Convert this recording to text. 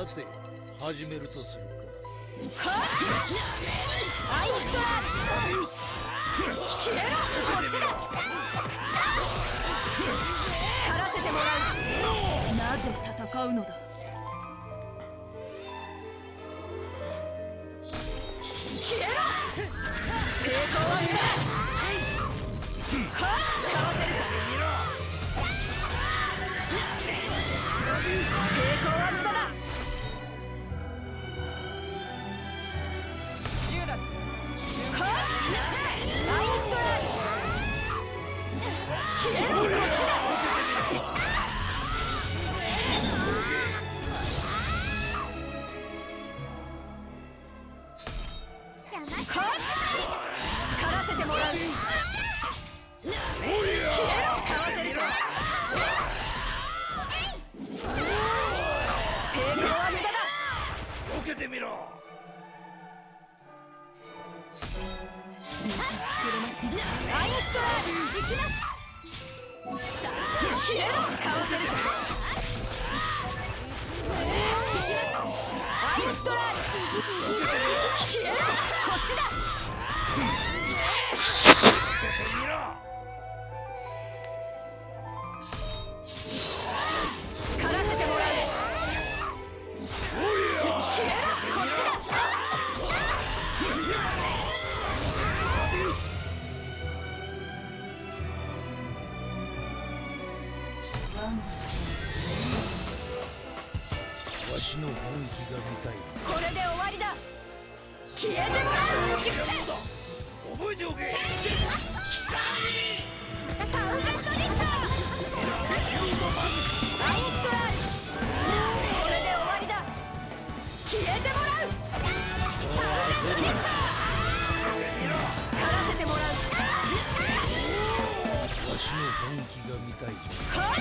さて始めるとするか。 アイストラ消えろ、こっちだ。狩らせてもらう。なぜ戦うのだ。消えろ。抵抗は無駄。かわせるか。抵抗は無駄だ。アイストラ消えろ、こっちだ。狩らせてもらう。消えろ、かわせるか。抵抗は無駄だ。 受けてみろ。 アイストラ行きな。消えろ、かわせるか。アイストラ消えろ、こっちだ。狩らせてもらう。消えろ、こっちだ。 わしの本気が見たい。 これで終わりだ。消えてもらう。 覚えておけ。 パウダーソリッド。アイストライ。これで終わりだ。消えてもらう。パウダーソリッド。狩らせてもらう。 わしの本気が見たい。